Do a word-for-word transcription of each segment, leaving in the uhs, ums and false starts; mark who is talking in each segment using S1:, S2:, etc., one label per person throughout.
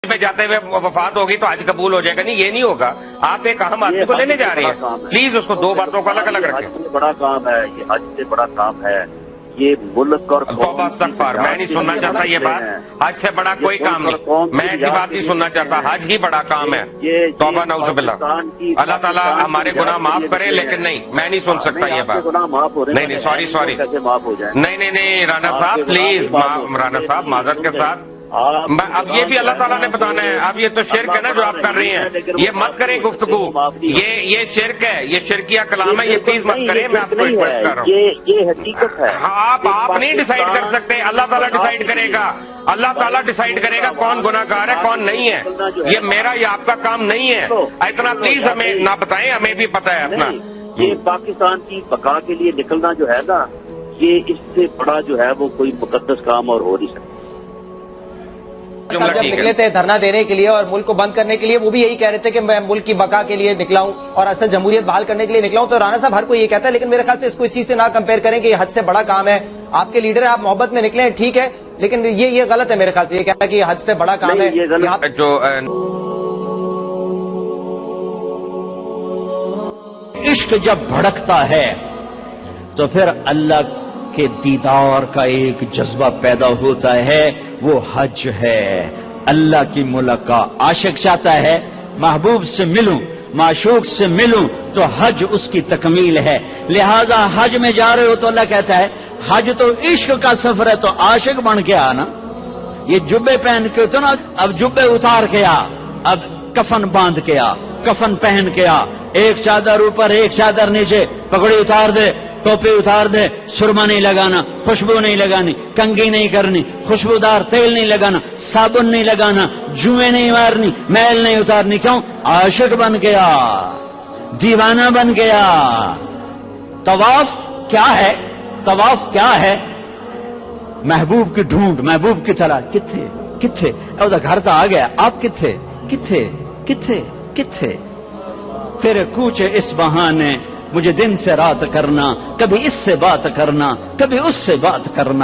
S1: پہ جاتے ہوئے وفات ہوگی تو حج قبول ہو جائے گا؟ نہیں، یہ نہیں ہوگا. آپ ایک اہم آدمی کو لینے جا رہے ہیں، پلیز اس کو دو باتوں کو الگ الگ رکھیں.
S2: حج سے بڑا کام ہے یہ، حج سے بڑا کام ہے یہ ملک اور
S1: توبہ استغفار. میں نہیں سننا چاہتا یہ بات. حج سے بڑا کوئی کام نہیں، میں ایسی بات نہیں سننا چاہتا. حج ہی بڑا کام ہے. توبہ نعوذ باللہ. اللہ تعالیٰ ہمارے گناہ معاف کرے، لیکن نہیں، میں نہیں سن سکتا یہ بات. نہیں نہیں، سوری سوری، نہیں نہیں نہیں رانا صاحب پلیز، رانا صاحب معذرت کے ساتھ. اب یہ بھی اللہ تعالیٰ نے بتانا ہے. اب یہ تو شرک ہے نا جو آپ کر رہی ہیں، یہ مت کریں گفتگو. یہ یہ شرک ہے، یہ شرکیہ کلام ہے، یہ پلیز مت کریں. میں آپ کو ریکویسٹ کر رہا ہوں.
S2: یہ حقیقت ہے.
S1: آپ آپ نہیں ڈیسائیڈ کر سکتے، اللہ تعالیٰ ڈیسائیڈ کرے گا. اللہ تعالیٰ ڈیسائیڈ کرے گا کون گناہ گار ہے کون نہیں ہے. یہ میرا یا آپ کا کام نہیں ہے. اتنا پلیز ہمیں نہ بتائیں، ہمیں بھی پتہ ہے اپنا.
S2: یہ پاکستان کی بقا کے لیے نکلنا جو ہے نا، یہ اس سے بڑا جو ہے وہ کوئی مقدس کام اور ہو نہیں سکتا.
S3: جب نکلے تھے دھرنا دینے کے لیے اور ملک کو بند کرنے کے لیے، وہ بھی یہی کہہ رہے تھے کہ میں ملک کی بقا کے لیے نکلا ہوں اور اصل جمہوریت بحال کرنے کے لیے نکلا ہوں. تو رانا صاحب ہر کوئی یہ کہتا ہے، لیکن میرے خیال سے اس کو اس چیز سے نہ کمپیئر کریں کہ یہ حد سے بڑا کام ہے. آپ کے لیڈر ہیں، آپ محبت میں نکلے ہیں، ٹھیک ہے، لیکن یہ یہ غلط ہے میرے خیال سے یہ کہنا کہ یہ حد سے بڑا کام ہے.
S1: جو
S4: عشق جب بھڑکتا ہے تو پھر اللہ کے دیدار کا ایک جذبہ پیدا ہوتا ہے، وہ حج ہے. اللہ کی ملاقات عاشق چاہتا ہے محبوب سے ملوں، معشوق سے ملوں، تو حج اس کی تکمیل ہے. لہذا حج میں جا رہے ہو تو اللہ کہتا ہے حج تو عشق کا سفر ہے، تو عاشق بن کے آنا. یہ جبے پہن کے تو نا، اب جبے اتار کے آ، اب کفن باندھ کے آ، کفن پہن کے آ، ایک چادر اوپر ایک چادر نیچے، پگڑی اتار دے، ٹوپی اتار دے، سرما نہیں لگانا، خوشبو نہیں لگانی، کنگھی نہیں کرنی، خوشبودار تیل نہیں لگانا، صابن نہیں لگانا، جوئیں نہیں مارنی، میل نہیں اتارنی. کیوں؟ عاشق بن گیا، دیوانہ بن گیا. طواف کیا ہے؟ طواف کیا ہے؟ محبوب کی ڈھونڈ، محبوب کی تلاش. کتھے کتھے گھر تو آ گیا، آپ کتھے کتھے کتھے کتھے تیرے کوچے اس بہانے مجھے دن سے رات کرنا، کبھی اس سے بات کرنا، کبھی اس سے بات کرنا.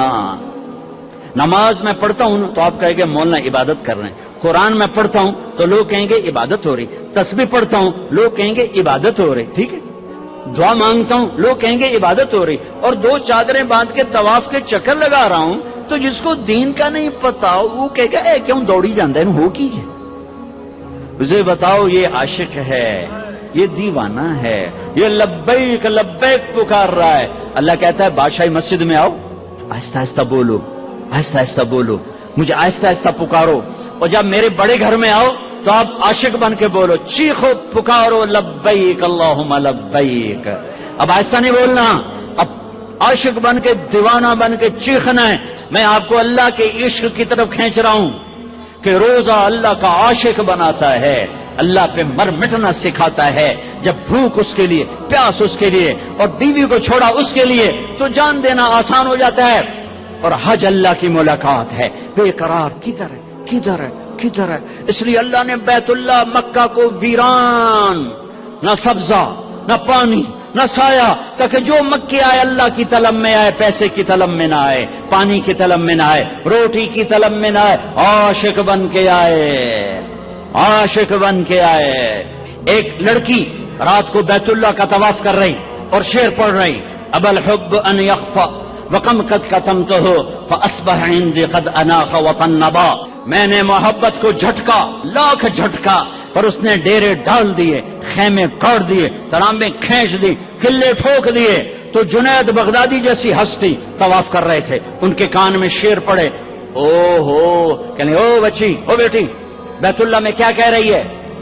S4: نماز میں پڑھتا ہوں تو آپ کہیں گے مولانا عبادت کر رہے ہیں. قرآن میں پڑھتا ہوں تو لوگ کہیں گے عبادت ہو رہی. تسبیح پڑھتا ہوں لوگ کہیں گے عبادت ہو رہی. ٹھیک ہے، دعا مانگتا ہوں لوگ کہیں گے عبادت ہو رہی. اور دو چادریں باندھ کے طواف کے چکر لگا رہا ہوں تو جس کو دین کا نہیں پتا وہ کہے گا اے کیوں دوڑی جاندہ ہے ہو کی ہے. مجھے بتاؤ یہ عاشق ہے، یہ دیوانہ ہے، یہ لبیک لبیک پکار رہا ہے. اللہ کہتا ہے بادشاہی مسجد میں آؤ، آہستہ آہستہ بولو، آہستہ آہستہ بولو، مجھے آہستہ آہستہ پکارو. اور جب میرے بڑے گھر میں آؤ تو آپ عاشق بن کے بولو، چیخو پکارو لبیک اللہم لبیک. اب آہستہ نہیں بولنا، اب عاشق بن کے دیوانہ بن کے چیخنا ہے. میں آپ کو اللہ کے عشق کی طرف کھینچ رہا ہوں کہ روزہ اللہ کا عاشق بناتا ہے، اللہ پہ مر مٹنا سکھاتا ہے. جب بھوک اس کے لیے، پیاس اس کے لیے، اور بیوی کو چھوڑا اس کے لیے، تو جان دینا آسان ہو جاتا ہے. اور حج اللہ کی ملاقات ہے. بے قرار کدھر ہے کدھر ہے کدھر ہے. اس لیے اللہ نے بیت اللہ مکہ کو ویران، نہ سبزہ نہ پانی نہ سایہ، تاکہ جو مکے آئے اللہ کی طلب میں آئے، پیسے کی طلب میں نہ آئے، پانی کی طلب میں نہ آئے، روٹی کی طلب میں نہ آئے، عاشق بن کے آئے، عاشق بن کے آئے. ایک لڑکی رات کو بیت اللہ کا طواف کر رہی اور شعر پڑھ رہی، اب الحب ان یخفا وکم قد کتمتہ فاصبح عندی قد اناخ وطنبا. میں نے محبت کو جھٹکا، لاکھ جھٹکا، پر اس نے ڈیرے ڈال دیے، خیمے کاٹ دیے، ترامبیں کھینچ دی، قلعے ٹھوک دیے. تو جنید بغدادی جیسی ہستی طواف کر رہے تھے، ان کے کان میں شعر پڑے. او ہو کہنے او بچی، او بیٹی، بیت اللہ میں کیا کہہ رہی ہے؟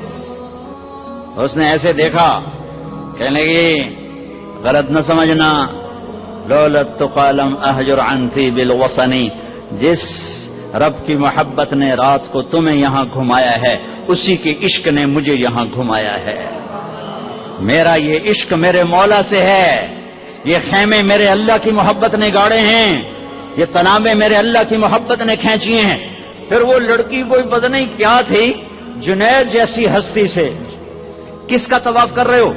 S4: اس نے ایسے دیکھا، کہنے لگی غلط نہ سمجھنا، لولت قالم احجر عنتی بالوصنی. جس رب کی محبت نے رات کو تمہیں یہاں گھمایا ہے، اسی کے عشق نے مجھے یہاں گھمایا ہے. میرا یہ عشق میرے مولا سے ہے، یہ خیمے میرے اللہ کی محبت نے گاڑے ہیں، یہ تنابیں میرے اللہ کی محبت نے کھینچی ہیں. پھر وہ لڑکی کوئی پتہ نہیں کیا تھی، جنید جیسی ہستی سے کس کا طواف کر رہے ہو؟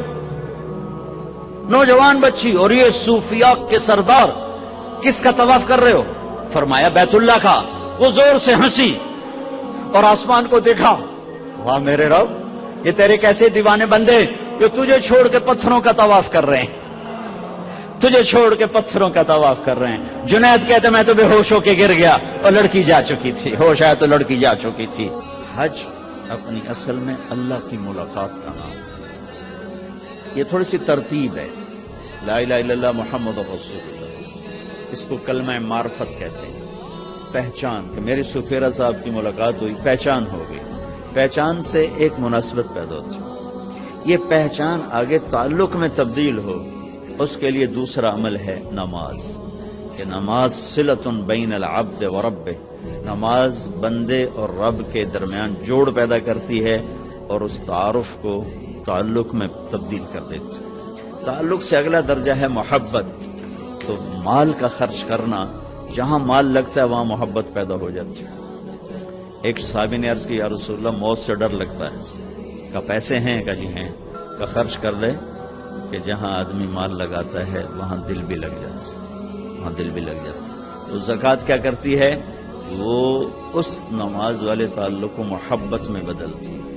S4: نوجوان بچی. اور یہ صوفیاء کے سردار کس کا طواف کر رہے ہو؟ فرمایا بیت اللہ کا. وہ زور سے ہنسی اور آسمان کو دیکھا، واہ میرے رب، یہ تیرے کیسے دیوانے بندے جو تجھے چھوڑ کے پتھروں کا طواف کر رہے ہیں، تجھے چھوڑ کے پتھروں کا طواف کر رہے ہیں۔ جنید کہتے میں تو بے ہوش ہو کے گر گیا اور لڑکی جا چکی تھی، ہوش آیا تو لڑکی جا چکی تھی۔ حج اپنی اصل میں اللہ کی ملاقات کا نام، یہ تھوڑی سی ترتیب ہے۔ لا الہ الا اللہ محمد رسول اللہ، اس کو کلمہ معرفت کہتے ہیں، پہچان کہ میری سفیرہ صاحب کی ملاقات ہوئی، پہچان ہو گئی، پہچان سے ایک مناسبت پیدا ہوتی ہے، یہ پہچان آگے تعلق میں تبدیل ہو، اس کے لیے دوسرا عمل ہے نماز، کہ نماز صلۃ بین العبد و ربہ، نماز بندے اور رب کے درمیان جوڑ پیدا کرتی ہے اور اس تعارف کو تعلق میں تبدیل کر دیتی ہے۔ تعلق سے اگلا درجہ ہے محبت، تو مال کا خرچ کرنا، جہاں مال لگتا ہے وہاں محبت پیدا ہو جاتی ہے۔ ایک صحابی نے عرض کی یا رسول اللہ موت سے ڈر لگتا ہے، کہ پیسے ہیں، کہ جی ہیں، کہ خرچ کر لے، کہ جہاں آدمی مال لگاتا ہے وہاں دل بھی لگ جاتا ہے، وہاں دل بھی لگ جاتا ہے۔ تو زکوٰۃ کیا کرتی ہے، وہ اس نماز والے تعلق کو محبت میں بدلتی ہے۔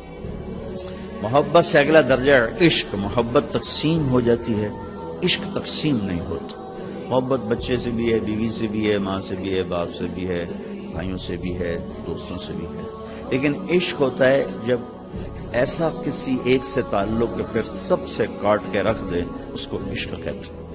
S4: محبت سے اگلا درجہ عشق، محبت تقسیم ہو جاتی ہے، عشق تقسیم نہیں ہوتا۔ محبت بچے سے بھی ہے، بیوی سے بھی ہے، ماں سے بھی ہے، باپ سے بھی ہے، بھائیوں سے بھی ہے، دوستوں سے بھی ہے، لیکن عشق ہوتا ہے جب ایسا کسی ایک سے تعلق کے پھر سب سے کاٹ کے رکھ دے، اس کو عشق کہتے ہیں۔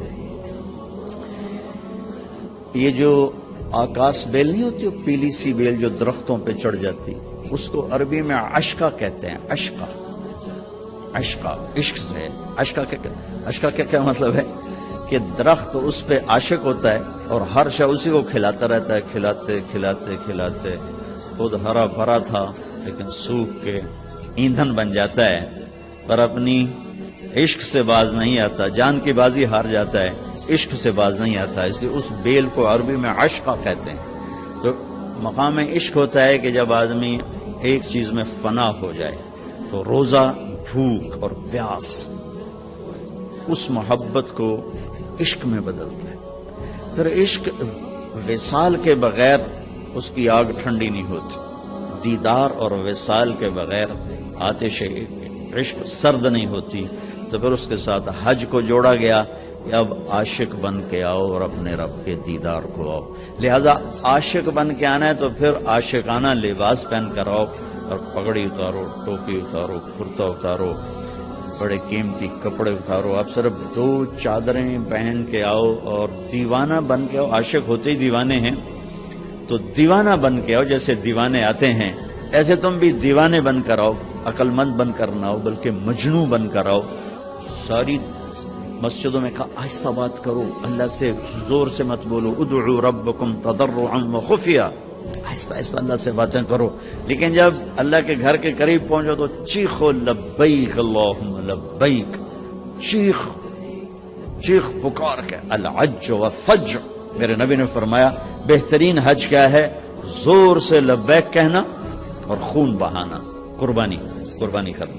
S4: یہ جو آکاش بیل نہیں ہوتی، وہ پیلی سی بیل جو درختوں پہ چڑھ جاتی، اس کو عربی میں عشقہ کہتے ہیں، عشقہ، عشقہ، عشق سے عشقہ کیا عشقہ کیا کیا مطلب ہے کہ درخت اس پہ عاشق ہوتا ہے اور ہر شے اسی کو کھلاتا رہتا ہے، کھلاتے کھلاتے کھلاتے خود ہرا بھرا تھا لیکن سوکھ کے ایندھن بن جاتا ہے، پر اپنی عشق سے باز نہیں آتا، جان کی بازی ہار جاتا ہے، عشق سے باز نہیں آتا، اس لیے اس بیل کو عربی میں عشقہ کہتے ہیں۔ تو مقام عشق ہوتا ہے کہ جب آدمی ایک چیز میں فنا ہو جائے تو روزہ، بھوک اور پیاس اس محبت کو عشق میں بدلتا ہے۔ پھر عشق وصال کے بغیر اس کی آگ ٹھنڈی نہیں ہوتی، دیدار اور وصال کے بغیر آتش عشق سرد نہیں ہوتی، تو پھر اس کے ساتھ حج کو جوڑا گیا کہ اب عاشق بن کے آؤ اور اپنے رب کے دیدار کو آؤ۔ لہذا عاشق بن کے آنا ہے تو پھر عاشقانہ لباس پہن کر آؤ اور پگڑی اتارو، ٹوپی اتارو، کرتا اتارو، بڑے قیمتی کپڑے اتارو، آپ صرف دو چادریں پہن کے آؤ اور دیوانہ بن کے آؤ۔ عاشق ہوتے ہی دیوانے ہیں، تو دیوانہ بن کے آؤ، جیسے دیوانے آتے ہیں ایسے تم بھی دیوانے بن کر آؤ، عقل مند بن کر نہ آؤ بلکہ مجنوں بن کر آؤ۔ ساری مسجدوں میں کہا آہستہ بات کرو، اللہ سے زور سے مت بولو، ادعوا ربکم تضرعا وخفیہ، آہستہ آہستہ اللہ سے باتیں کرو، لیکن جب اللہ کے گھر کے قریب پہنچو تو چیخو لبیک اللہم لبیک، چیخ چیخ پکار کے، العج والفج۔ میرے نبی نے فرمایا بہترین حج کیا ہے، زور سے لبیک کہنا اور خون بہانا، قربانی قربانی کرنا۔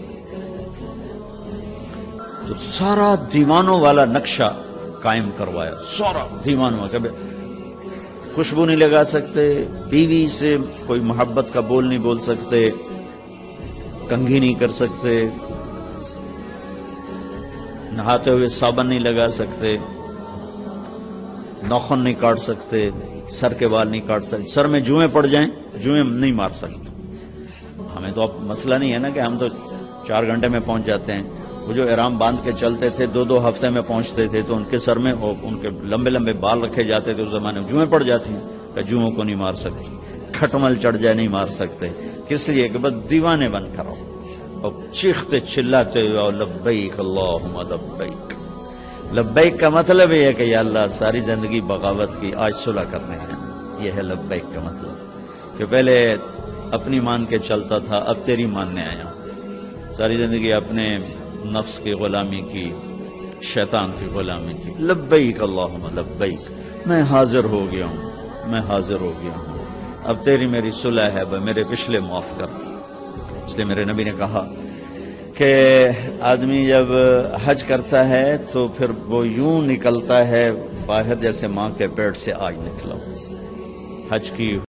S4: تو سارا دیوانوں والا نقشہ قائم کروایا، سارا دیوانوں کا، خوشبو نہیں لگا سکتے، بیوی سے کوئی محبت کا بول نہیں بول سکتے، کنگھی نہیں کر سکتے، نہاتے ہوئے صابن نہیں لگا سکتے، ناخن نہیں کاٹ سکتے، سر کے بال نہیں کاٹ سکتے، سر میں جوئیں پڑ جائیں جوئیں نہیں مار سکتے۔ ہمیں تو اب مسئلہ نہیں ہے نا کہ ہم تو چار گھنٹے میں پہنچ جاتے ہیں، وہ جو احرام باندھ کے چلتے تھے دو دو ہفتے میں پہنچتے تھے تو ان کے سر میں ان کے لمبے لمبے بال رکھے جاتے تھے، اس زمانے میں جوئیں پڑ جاتی ہیں کہ جوؤں کو نہیں مار سکتے، کھٹمل چڑھ جائے نہیں مار سکتے، کس لیے کہ بس دیوانے بن کر آؤ اور چیختے چلاتے ہوئے لبیک اللہم لبیک۔ لبیک کا مطلب یہ ہے کہ یا اللہ ساری زندگی بغاوت کی، آج صلح کرنے ہیں، یہ ہے لبیک کا مطلب، کہ پہلے اپنی مان کے چلتا تھا اب تیری ماننے آیا ہوں، ساری زندگی اپنے نفس کی غلامی کی، شیطان کی غلامی کی، لبیک اللہم لبیک، میں حاضر ہو گیا ہوں، میں حاضر ہو گیا ہوں، اب تیری میری صلح ہے، بھائی میرے پچھلے معاف کر دے۔ اس لیے میرے نبی نے کہا کہ آدمی جب حج کرتا ہے تو پھر وہ یوں نکلتا ہے باہر جیسے ماں کے پیٹ سے آج نکلا، حج کی